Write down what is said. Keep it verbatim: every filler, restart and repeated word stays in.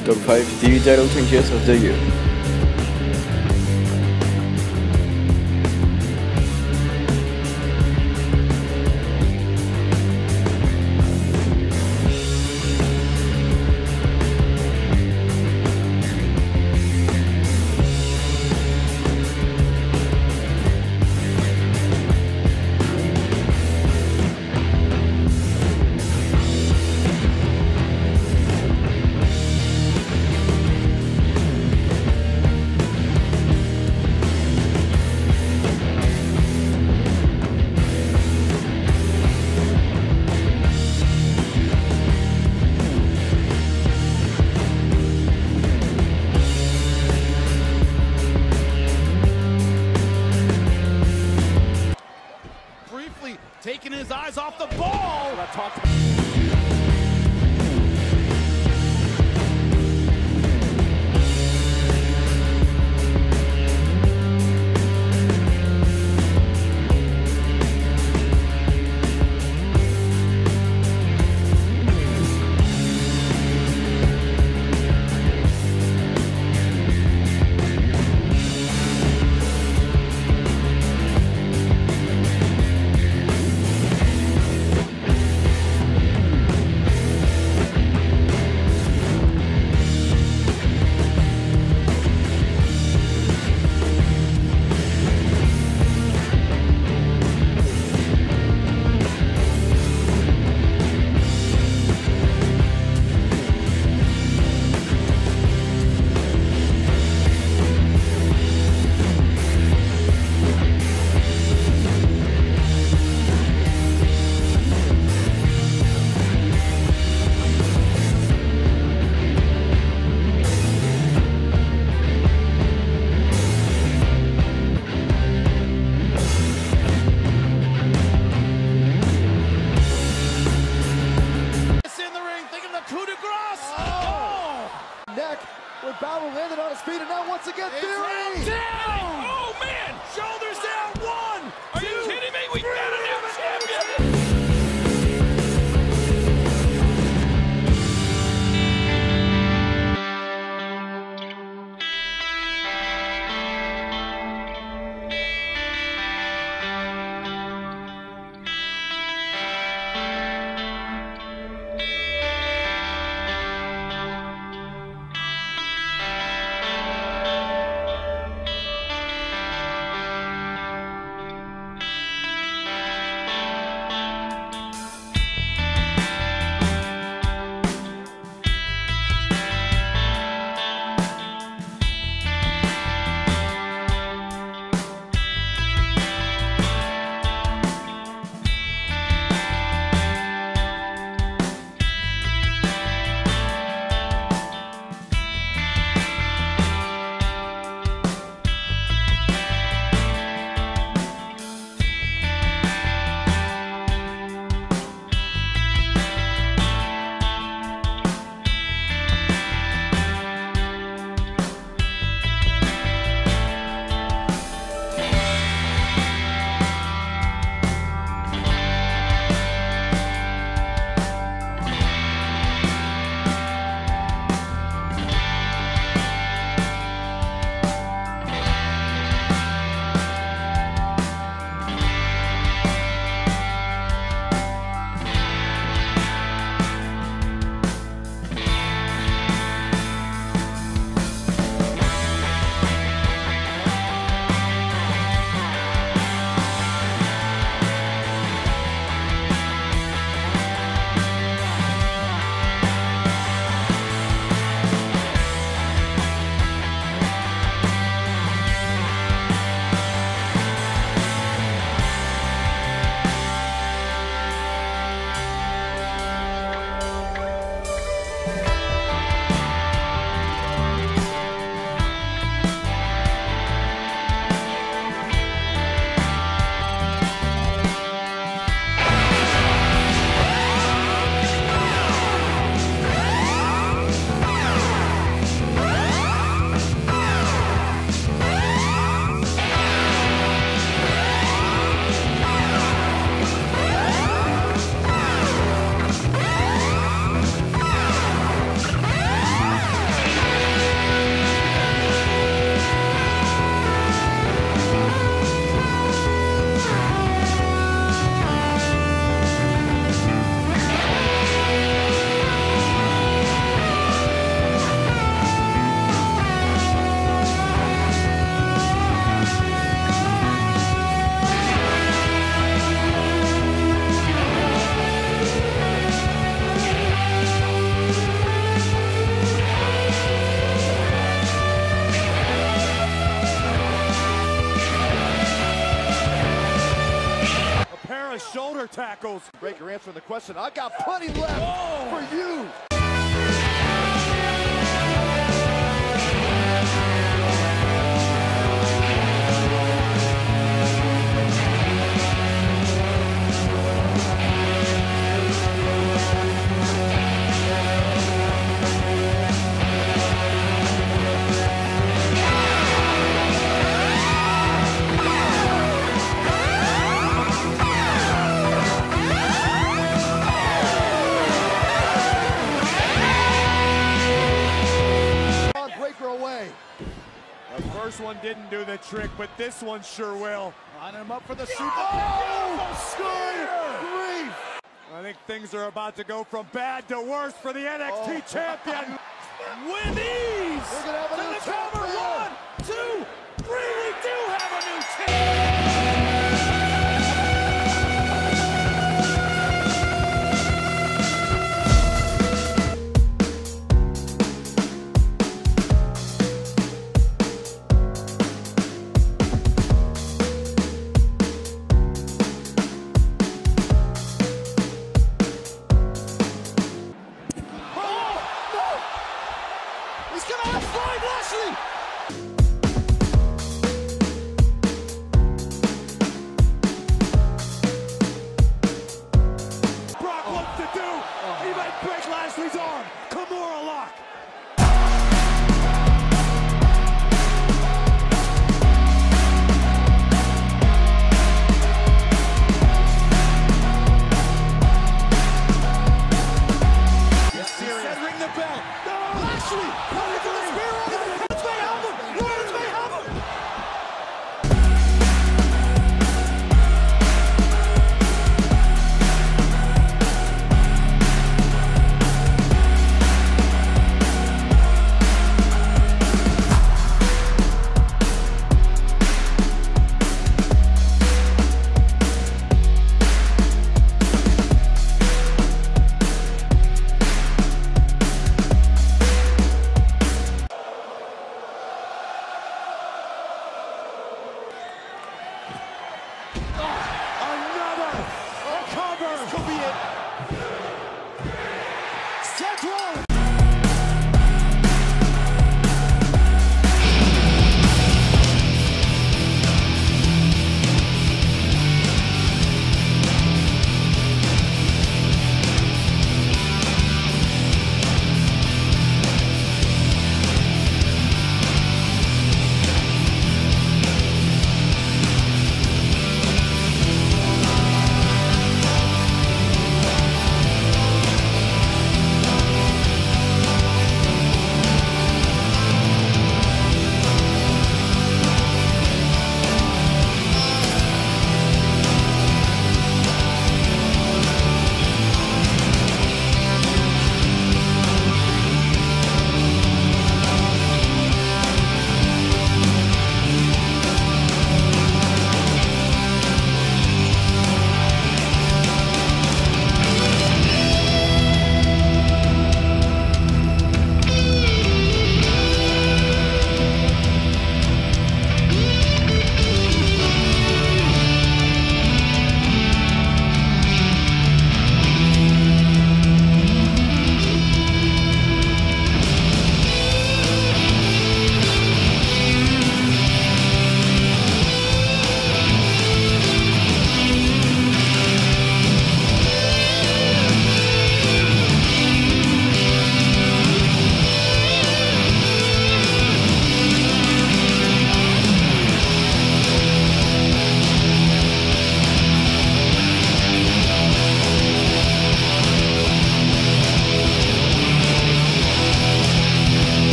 Top five T V title changes of the year. Briefly taking his eyes off the ball. I talked where Balor landed on his feet, and now once again, Theory! Down! Oh, man! Shoulders down! One! Are you kidding me? We got a new champion! tackles. Breakker answering the question. I got plenty left Oh. for you. Away. The first one didn't do the trick, but this one sure will. Lining him up for the Super Bowl. Oh, good grief. I think things are about to go from bad to worse for the N X T Oh. champion. With ease. We're gonna have a to new the cover. champion. One, two, three. We do have a new champion. He's gonna have five, Lashley! Brock wants to do. He might break Lashley's arm. Kimura lock. He said ring the bell. No! Lashley! How are you gonna spear on